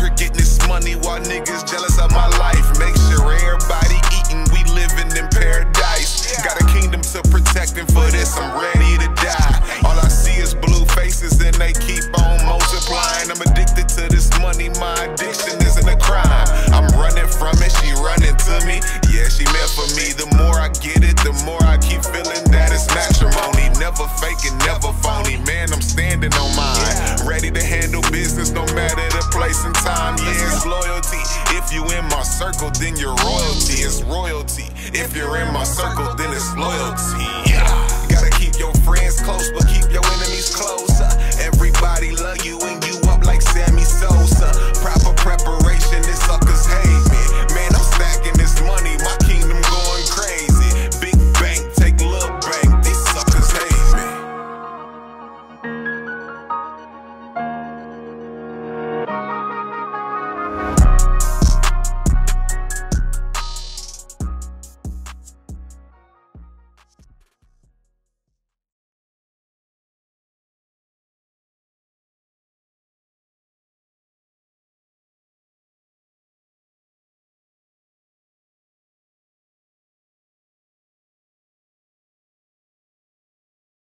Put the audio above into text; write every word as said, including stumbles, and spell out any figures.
here getting this money while niggas jealous of my life. Make sure everybody eating, we living in paradise. Got a kingdom to protect, and for this I'm ready to die. All I see is blue faces and they keep on multiplying. I'm addicted to this money, my addiction isn't a crime. I'm running from it, she running to me. Yeah, she meant for me. The more I get it, the more I keep feeling that it's matrimony. Never faking, never phony. Man, I'm standing on mine. Ready to handle business no matter the place and time. Yeah, it's loyalty. If you in my circle, then you're royalty. It's royalty. If you're in my circle, then it's loyalty. Yeah. You gotta keep your friends close, but keep